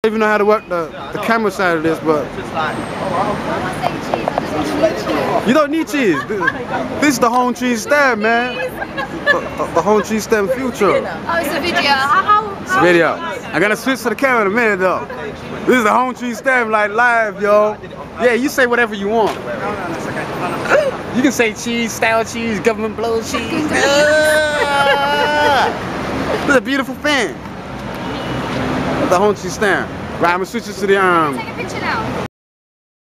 even know how to work the camera side of this, but you don't need cheese. This is the home cheese stem, man. The home cheese stem future. Oh, it's a video. It's a video. I gotta switch to the camera in a minute though. This is the home cheese stem, like live, yo. Yeah, you say whatever you want. You can say cheese, style cheese, government blow cheese. This is a beautiful fan. The home cheese stem. Right, I'm gonna switch it to the Take a picture now.